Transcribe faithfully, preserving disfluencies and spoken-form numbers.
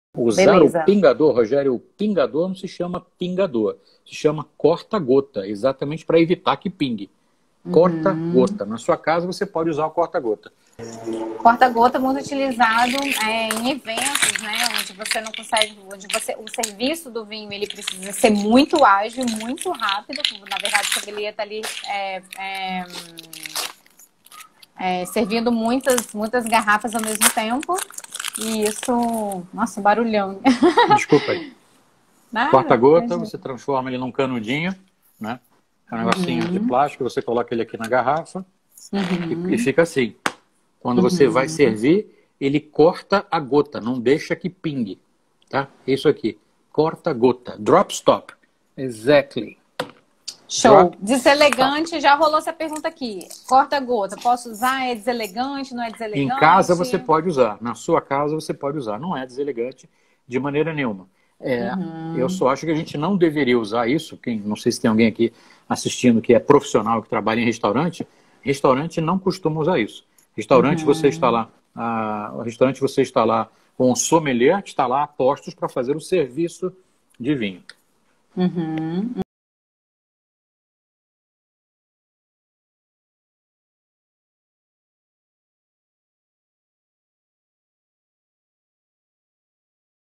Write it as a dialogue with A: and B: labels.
A: Usar
B: Beleza.
A: o pingador, Rogério, o pingador não se chama pingador, se chama corta-gota, exatamente para evitar que pingue. Corta-gota. Na sua casa você pode usar o corta-gota.
B: Corta-gota muito utilizado é, em eventos, né, onde você não consegue, onde você, o serviço do vinho ele precisa ser muito ágil, muito rápido. Na verdade, o sommelier está ali é, é, é, servindo muitas, muitas garrafas ao mesmo tempo. E isso, nossa, barulhão.
A: Desculpa aí.
B: Nada,
A: Corta-gota,
B: imagina.
A: você transforma ele num canudinho, né? É um negocinho de plástico, você coloca ele aqui na garrafa
B: Uhum.
A: e, e fica assim. Quando você vai servir, ele corta a gota, não deixa que pingue, tá? Isso aqui, corta-gota, drop stop, exactly.
B: Show.
A: Drop
B: Deselegante,
A: stop.
B: já rolou essa pergunta aqui. Corta-gota, posso usar? É deselegante, não é
A: Em
B: deselegante?
A: casa você pode usar, na sua casa você pode usar, não é deselegante de maneira nenhuma. É,
B: Uhum.
A: Eu só acho que a gente não deveria usar isso. Quem, não sei se tem alguém aqui assistindo que é profissional, que trabalha em restaurante. Restaurante não costuma usar isso. Restaurante,
B: Uhum.
A: você está lá, a, restaurante você está lá com o sommelier, que está lá a postos para fazer o serviço de vinho.
B: Uhum.